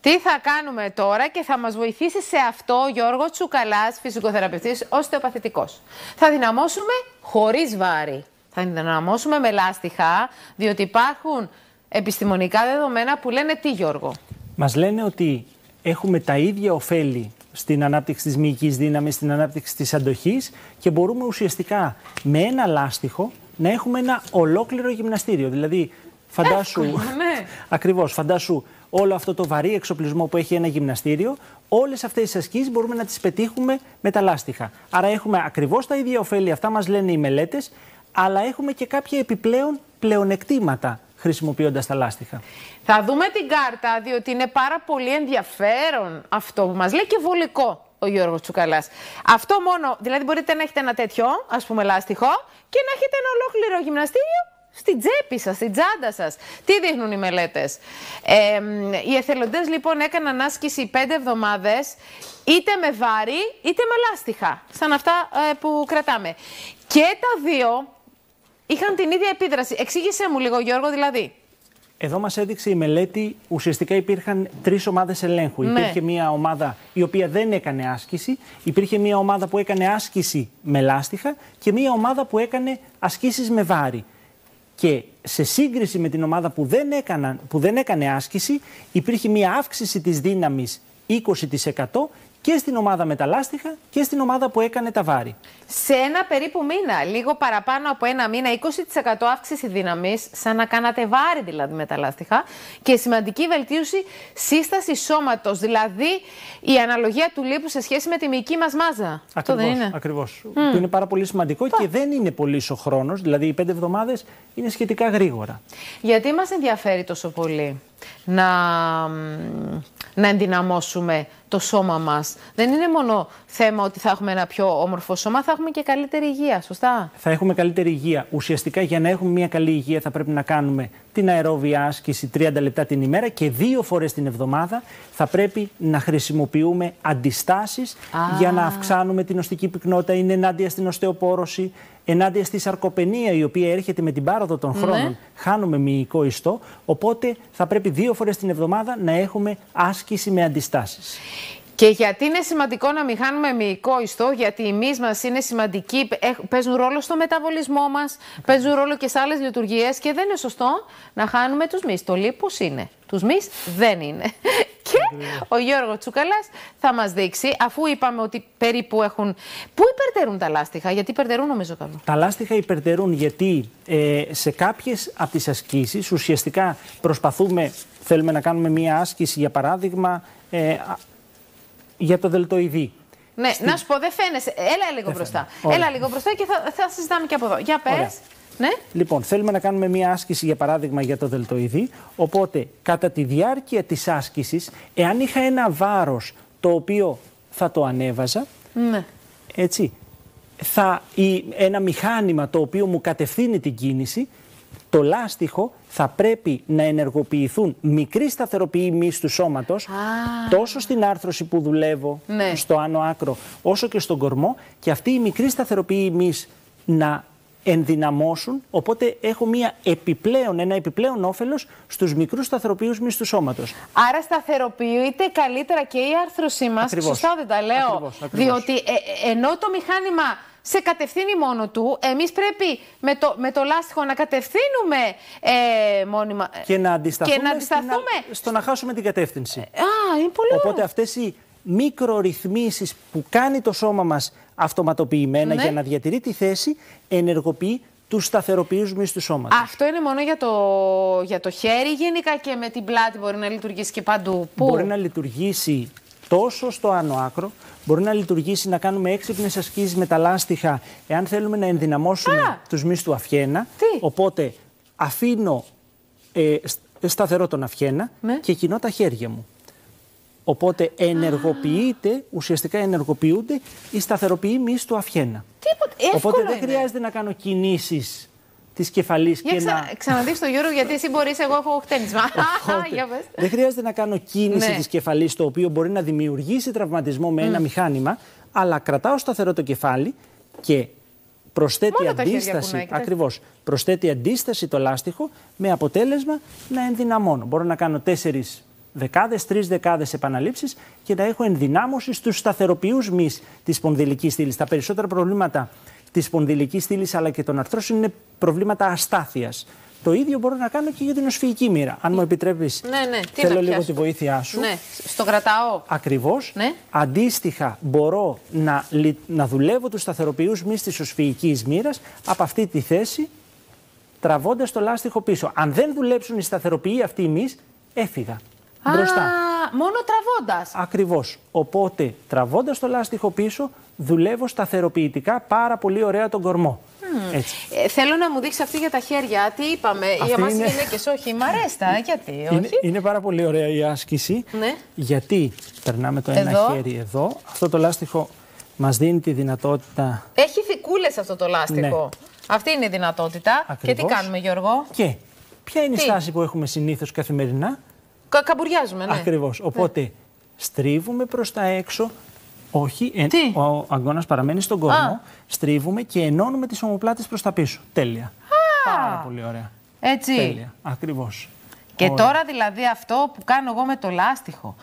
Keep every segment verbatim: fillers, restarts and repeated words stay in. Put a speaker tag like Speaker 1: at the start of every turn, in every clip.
Speaker 1: Τι θα κάνουμε τώρα και θα μας βοηθήσει σε αυτό ο Γιώργος Τσουκαλάς, φυσικοθεραπευτής, οστεοπαθητικός. Θα δυναμώσουμε χωρίς βάρη. Θα δυναμώσουμε με λάστιχα, διότι υπάρχουν επιστημονικά δεδομένα που λένε τι, Γιώργο?
Speaker 2: Μας λένε ότι έχουμε τα ίδια ωφέλη στην ανάπτυξη της μυϊκής δύναμης, στην ανάπτυξη της αντοχής και μπορούμε ουσιαστικά με ένα λάστιχο να έχουμε ένα ολόκληρο γυμναστήριο. Δηλαδή, φαντάσου,
Speaker 1: Εύκολο, ναι.
Speaker 2: ακριβώς, φαντάσου όλο αυτό το βαρύ εξοπλισμό που έχει ένα γυμναστήριο, όλες αυτές τις ασκήσεις μπορούμε να τις πετύχουμε με τα λάστιχα. Άρα έχουμε ακριβώς τα ίδια ωφέλη, αυτά μας λένε οι μελέτες, αλλά έχουμε και κάποια επιπλέον πλεονεκτήματα χρησιμοποιώντας τα λάστιχα.
Speaker 1: Θα δούμε την κάρτα, διότι είναι πάρα πολύ ενδιαφέρον αυτό που μας λέει και βολικό ο Γιώργος Τσουκαλάς. Αυτό μόνο, δηλαδή μπορείτε να έχετε ένα τέτοιο, ας πούμε, λάστιχο και να έχετε ένα ολόκληρο γυμναστήριο στην τσέπη σας, στην τσάντα σας. Τι δείχνουν οι μελέτες? Ε, οι εθελοντές λοιπόν έκαναν άσκηση πέντε εβδομάδες, είτε με βάρη είτε με λάστιχα, σαν αυτά ε, που κρατάμε. Και τα δύο είχαν την ίδια επίδραση. Εξήγησέ μου λίγο, Γιώργο, δηλαδή.
Speaker 2: Εδώ μας έδειξε η μελέτη, ουσιαστικά υπήρχαν τρεις ομάδες ελέγχου. Ναι. Υπήρχε μια ομάδα η οποία δεν έκανε άσκηση, υπήρχε μια ομάδα που έκανε άσκηση με λάστιχα και μια ομάδα που έκανε ασκήσεις με βάρη. Και σε σύγκριση με την ομάδα που δεν, έκαναν, που δεν έκανε άσκηση, υπήρχε μια αύξηση της δύναμης είκοσι τοις εκατό και στην ομάδα με τα λάστιχα και στην ομάδα που έκανε τα βάρη.
Speaker 1: Σε ένα περίπου μήνα, λίγο παραπάνω από ένα μήνα, είκοσι τοις εκατό αύξηση δύναμης, σαν να κάνατε βάρη δηλαδή με τα λάστιχα, και σημαντική βελτίωση σύσταση σώματος, δηλαδή η αναλογία του λίπους σε σχέση με τη μυϊκή μας μάζα.
Speaker 2: Ακριβώς,
Speaker 1: αυτό δεν είναι?
Speaker 2: Ακριβώς. Mm. Που είναι πάρα πολύ σημαντικό Πα. και δεν είναι πολύς ο χρόνος, δηλαδή οι πέντε εβδομάδες είναι σχετικά γρήγορα.
Speaker 1: Γιατί μας ενδιαφέρει τόσο πολύ να, να ενδυναμώσουμε το σώμα μας? Δεν είναι μόνο θέμα ότι θα έχουμε ένα πιο όμορφο σώμα, θα έχουμε και καλύτερη υγεία, σωστά?
Speaker 2: Θα έχουμε καλύτερη υγεία. Ουσιαστικά για να έχουμε μια καλή υγεία θα πρέπει να κάνουμε την αερόβια άσκηση τριάντα λεπτά την ημέρα και δύο φορές την εβδομάδα θα πρέπει να χρησιμοποιούμε αντιστάσεις ah. για να αυξάνουμε την οστική πυκνότητα. Είναι ενάντια στην οστεοπόρωση, ενάντια στη σαρκοπενία η οποία έρχεται με την πάροδο των χρόνων. Ναι. Χάνουμε μυϊκό ιστό, οπότε θα πρέπει δύο φορές την εβδομάδα να έχουμε άσκηση με αντιστάσεις.
Speaker 1: Και γιατί είναι σημαντικό να μην χάνουμε μυϊκό ιστό? Γιατί οι μυς μας είναι σημαντικοί, παίζουν ρόλο στο μεταβολισμό μας, παίζουν ρόλο και σε άλλες λειτουργίες και δεν είναι σωστό να χάνουμε τους μυς. Το λίπος είναι, τους μυς δεν είναι. Και ο Γιώργος Τσουκαλάς θα μας δείξει, αφού είπαμε ότι περίπου έχουν... Πού υπερτερούν τα λάστιχα? Γιατί υπερτερούν, νομίζω, καλό.
Speaker 2: Τα λάστιχα υπερτερούν γιατί ε, σε κάποιες από τις ασκήσεις ουσιαστικά προσπαθούμε, θέλουμε να κάνουμε μία άσκηση, για παράδειγμα, ε, για το δελτοειδή.
Speaker 1: Ναι, Στη... να σου πω, δεν φαίνεσαι. Έλα λίγο μπροστά. Έλα λίγο μπροστά και θα, θα συζητάμε και από εδώ. Για πες. Ναι.
Speaker 2: Λοιπόν, θέλουμε να κάνουμε μία άσκηση, για παράδειγμα, για το δελτοειδή. Οπότε, κατά τη διάρκεια της άσκησης, εάν είχα ένα βάρος το οποίο θα το ανέβαζα,
Speaker 1: ναι.
Speaker 2: έτσι, θα, ή ένα μηχάνημα το οποίο μου κατευθύνει την κίνηση, το λάστιχο θα πρέπει να ενεργοποιηθούν μικροί σταθεροποιοί μυς του σώματος, ah. τόσο στην άρθρωση που δουλεύω, ναι. στο άνω άκρο, όσο και στον κορμό, και αυτοί οι μικροί σταθεροποιοί μυς να ενδυναμώσουν, οπότε έχω μια επιπλέον, ένα επιπλέον όφελος στους μικρούς σταθεροποιούς μυς του σώματος.
Speaker 1: Άρα σταθεροποιείται καλύτερα και η άρθρωσή μας, ακριβώς. Σωστά δεν τα λέω?
Speaker 2: Ακριβώς, ακριβώς.
Speaker 1: Διότι ε, ενώ το μηχάνημα σε κατευθύνει μόνο του, εμείς πρέπει με το, με το λάστιχο να κατευθύνουμε ε, μόνιμα.
Speaker 2: Και να αντισταθούμε,
Speaker 1: και να αντισταθούμε
Speaker 2: στην, στο να χάσουμε την κατεύθυνση.
Speaker 1: Α, είναι πολύ ωραίο.
Speaker 2: Οπότε αυτές οι μικρορυθμίσεις που κάνει το σώμα μας αυτοματοποιημένα, ναι. για να διατηρεί τη θέση, ενεργοποιεί τους σταθεροποιούς μυς του σώματος.
Speaker 1: Αυτό είναι μόνο για το, για το χέρι, γενικά και με την πλάτη μπορεί να λειτουργήσει και παντού? Πού?
Speaker 2: Μπορεί να λειτουργήσει τόσο στο άνω άκρο, μπορεί να λειτουργήσει να κάνουμε έξυπνες ασκήσεις με τα λάστιχα, εάν θέλουμε να ενδυναμώσουμε Α! τους μυς του αυχένα.
Speaker 1: Τι?
Speaker 2: Οπότε αφήνω ε, σταθερό τον αυχένα,
Speaker 1: ναι.
Speaker 2: και κινώ τα χέρια μου. Οπότε ενεργοποιείται, ah. ουσιαστικά ενεργοποιούνται οι σταθεροποιοί μυς του αυχένα.
Speaker 1: Τίποτε,
Speaker 2: οπότε δεν
Speaker 1: είναι.
Speaker 2: χρειάζεται να κάνω κινήσεις της κεφαλής
Speaker 1: για
Speaker 2: και
Speaker 1: ξα...
Speaker 2: να...
Speaker 1: Ξαναδείξω το Γιώργο, γιατί εσύ μπορείς, εγώ έχω χτένισμα.
Speaker 2: Δεν χρειάζεται να κάνω κίνηση, ναι. της κεφαλής, το οποίο μπορεί να δημιουργήσει τραυματισμό με mm. ένα μηχάνημα, αλλά κρατάω σταθερό το κεφάλι και προσθέτει αντίσταση, ακριβώς, προσθέτει αντίσταση το λάστιχο, με αποτέλεσμα να ενδυναμώνω. Μπορώ να κάνω τέσσερις δεκάδες, τρεις δεκάδες επαναλήψεις και να έχω ενδυνάμωση στους σταθεροποιούς μυς της σπονδυλικής στήλης. Τα περισσότερα προβλήματα της σπονδυλικής στήλης αλλά και των αρθρώσεων είναι προβλήματα αστάθειας. Το ίδιο μπορώ να κάνω και για την οσφυϊκή μοίρα. Αν μου επιτρέπεις,
Speaker 1: ναι, ναι.
Speaker 2: θέλω λίγο τη βοήθειά σου.
Speaker 1: Ναι, στο κρατάω.
Speaker 2: Ακριβώς.
Speaker 1: Ναι.
Speaker 2: Αντίστοιχα, μπορώ να, να δουλεύω τους σταθεροποιούς μυς της οσφυϊκής μοίρας από αυτή τη θέση, τραβώντας το λάστιχο πίσω. Αν δεν δουλέψουν οι σταθεροποιοί αυτοί οι μυς, έφυγα.
Speaker 1: Α,
Speaker 2: μπροστά.
Speaker 1: Μόνο τραβώντας.
Speaker 2: Ακριβώς. Οπότε, τραβώντας το λάστιχο πίσω, δουλεύω σταθεροποιητικά πάρα πολύ ωραία τον κορμό. Mm.
Speaker 1: Ε, θέλω να μου δείξει αυτή για τα χέρια. Τι είπαμε, αυτή για εμάς είναι... γυναίκες, όχι, μ' αρέσει τα, γιατί, όχι.
Speaker 2: Είναι, είναι πάρα πολύ ωραία η άσκηση,
Speaker 1: ναι.
Speaker 2: γιατί περνάμε το ένα
Speaker 1: εδώ.
Speaker 2: χέρι εδώ. Αυτό το λάστιχο μας δίνει τη δυνατότητα...
Speaker 1: Έχει θικούλες αυτό το λάστιχο. Ναι. Αυτή είναι η δυνατότητα. Ακριβώς. Και τι κάνουμε, Γιώργο?
Speaker 2: Και ποια είναι
Speaker 1: τι?
Speaker 2: η στάση που έχουμε συνήθως καθημερινά?
Speaker 1: Κα, καμπουριάζουμε, ναι.
Speaker 2: Ακριβώς. Οπότε ναι. στρίβουμε προς τα έξω. Όχι, εν, ο αγκώνας παραμένει στον κορμό. Α. Στρίβουμε και ενώνουμε τις ομοπλάτες προς τα πίσω. Τέλεια. Α. Πάρα πολύ ωραία.
Speaker 1: Έτσι.
Speaker 2: Τέλεια. Ακριβώς.
Speaker 1: Και
Speaker 2: ωραία.
Speaker 1: Τώρα δηλαδή αυτό που κάνω εγώ με το λάστιχο,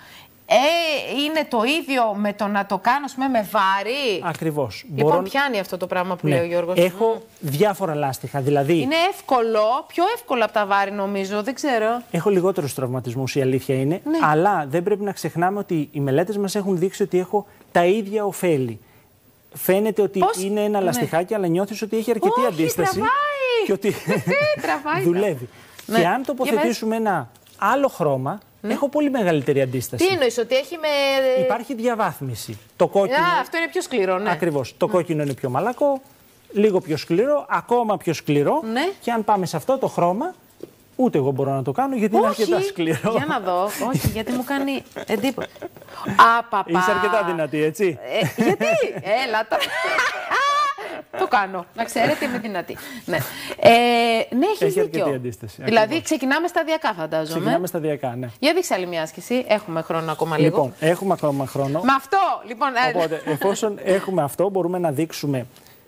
Speaker 1: ε, είναι το ίδιο με το να το κάνω πούμε, με βάρη.
Speaker 2: Ακριβώς.
Speaker 1: Λοιπόν,
Speaker 2: Μπορώ...
Speaker 1: πιάνει αυτό το πράγμα που
Speaker 2: ναι.
Speaker 1: λέει ο Γιώργος.
Speaker 2: Έχω mm. διάφορα λάστιχα. Δηλαδή...
Speaker 1: Είναι εύκολο, πιο εύκολο από τα βάρη νομίζω, δεν ξέρω.
Speaker 2: Έχω λιγότερους τραυματισμούς, η αλήθεια είναι.
Speaker 1: Ναι.
Speaker 2: Αλλά δεν πρέπει να ξεχνάμε ότι οι μελέτες μας έχουν δείξει ότι έχω τα ίδια ωφέλη. Φαίνεται ότι Πώς? είναι ένα λαστιχάκι, ναι. αλλά νιώθεις ότι έχει αρκετή
Speaker 1: Όχι,
Speaker 2: αντίσταση.
Speaker 1: Τραβάει.
Speaker 2: Και ότι δουλεύει. Ναι. Και αν τοποθετήσουμε ένα άλλο χρώμα, ναι. έχω πολύ μεγαλύτερη αντίσταση.
Speaker 1: Τι εννοείς, ότι έχει με...
Speaker 2: Υπάρχει διαβάθμιση. Το κόκκινο...
Speaker 1: Α, αυτό είναι πιο σκληρό, ναι.
Speaker 2: Ακριβώς. Το mm. κόκκινο είναι πιο μαλακό, λίγο πιο σκληρό, ακόμα πιο σκληρό.
Speaker 1: Ναι.
Speaker 2: Και αν πάμε σε αυτό το χρώμα, ούτε εγώ μπορώ να το κάνω γιατί
Speaker 1: όχι.
Speaker 2: είναι αρκετά σκληρό.
Speaker 1: Για να δω. Όχι, γιατί μου κάνει εντύπωση. Α, παπά.
Speaker 2: Είσαι αρκετά δυνατή, έτσι.
Speaker 1: Ε, γιατί. Έλα τώρα. Το κάνω. Να ξέρετε, είμαι δυνατή. Ναι, ε, ναι έχεις
Speaker 2: έχει
Speaker 1: δίκιο.
Speaker 2: αρκετή αντίσταση.
Speaker 1: Δηλαδή,
Speaker 2: ακριβώς.
Speaker 1: ξεκινάμε σταδιακά, φαντάζομαι.
Speaker 2: Ξεκινάμε σταδιακά, ναι.
Speaker 1: Για δείξε άλλη μια άσκηση. Έχουμε χρόνο ακόμα λίγο.
Speaker 2: Λοιπόν, έχουμε ακόμα χρόνο.
Speaker 1: Με αυτό, λοιπόν.
Speaker 2: Οπότε, εφόσον έχουμε αυτό, μπορούμε να δείξουμε.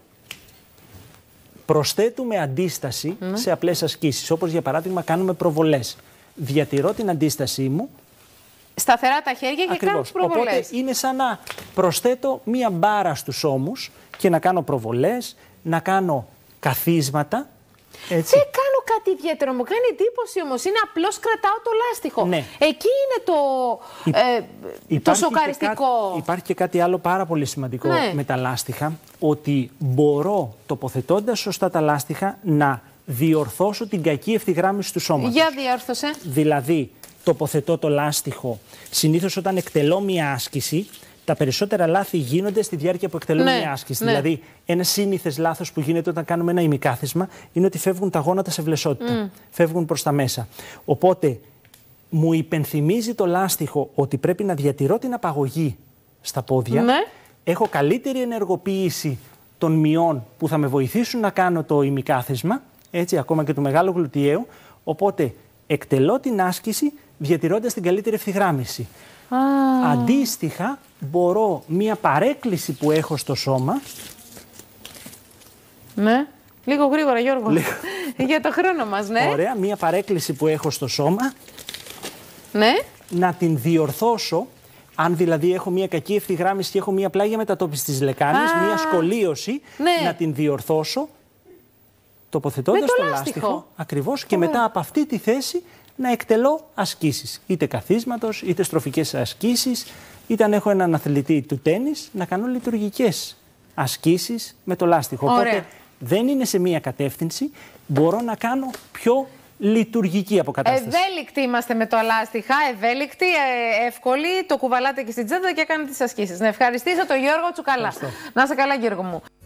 Speaker 2: Προσθέτουμε αντίσταση mm. σε απλές ασκήσεις. Όπως για παράδειγμα, κάνουμε προβολές. Διατηρώ την αντίστασή μου.
Speaker 1: Σταθερά τα χέρια και
Speaker 2: Ακριβώς.
Speaker 1: κάνω τις προβολές.
Speaker 2: Οπότε είναι σαν να προσθέτω μία μπάρα στους ώμους και να κάνω προβολές, να κάνω καθίσματα. Έτσι.
Speaker 1: Δεν κάνω κάτι ιδιαίτερο. Μου κάνει εντύπωση όμως. Είναι απλώς κρατάω το λάστιχο.
Speaker 2: Ναι.
Speaker 1: Εκεί είναι το, ε, το σοκαριστικό.
Speaker 2: Και υπάρχει και κάτι άλλο πάρα πολύ σημαντικό
Speaker 1: ναι.
Speaker 2: με τα λάστιχα. Ότι μπορώ, τοποθετώντας σωστά τα λάστιχα, να διορθώσω την κακή ευθυγράμμιση του σώματος.
Speaker 1: Για διόρθωσε.
Speaker 2: Δηλαδή, τοποθετώ το λάστιχο. Συνήθως όταν εκτελώ μία άσκηση, τα περισσότερα λάθη γίνονται στη διάρκεια που εκτελούμε
Speaker 1: ναι,
Speaker 2: μια άσκηση.
Speaker 1: Ναι.
Speaker 2: Δηλαδή, ένα σύνηθες λάθος που γίνεται όταν κάνουμε ένα ημικάθισμα είναι ότι φεύγουν τα γόνατα σε βλεσότητα. Mm. Φεύγουν προς τα μέσα. Οπότε, μου υπενθυμίζει το λάστιχο ότι πρέπει να διατηρώ την απαγωγή στα πόδια.
Speaker 1: Ναι.
Speaker 2: Έχω καλύτερη ενεργοποίηση των μειών που θα με βοηθήσουν να κάνω το ημικάθισμα, έτσι, ακόμα και του μεγάλου γλουτιαίου. Οπότε, εκτελώ την άσκηση διατηρώντας την καλύτερη ευθυγράμμιση. Ah. Αντίστοιχα, μπορώ μία παρέκκληση που έχω στο σώμα.
Speaker 1: Ναι. Λίγο γρήγορα, Γιώργο.
Speaker 2: Λίγο.
Speaker 1: Για το χρόνο μας, ναι.
Speaker 2: Ωραία. Μία παρέκκληση που έχω στο σώμα.
Speaker 1: Ναι.
Speaker 2: Να την διορθώσω. Αν δηλαδή έχω μία κακή ευθυγράμμιση και έχω μία πλάγια μετατόπιση της λεκάνης, ah. μία σκολίωση, ναι. να την διορθώσω τοποθετώντας το, το λάστιχο. Ακριβώς. Και μετά από αυτή τη θέση να εκτελώ ασκήσεις, είτε καθίσματος, είτε στροφικές ασκήσεις, είτε αν έχω έναν αθλητή του τένις, να κάνω λειτουργικές ασκήσεις με το λάστιχο.
Speaker 1: Ωραία.
Speaker 2: Οπότε δεν είναι σε μία κατεύθυνση, μπορώ να κάνω πιο λειτουργική αποκατάσταση.
Speaker 1: Ευέλικτοι είμαστε με το λάστιχα, ευέλικτοι, ε, εύκολοι, το κουβαλάτε και στην τσάντα και κάνετε τις ασκήσεις. Να ευχαριστήσω τον Γιώργο Τσουκαλά. Να είσαι καλά, Γιώργο μου.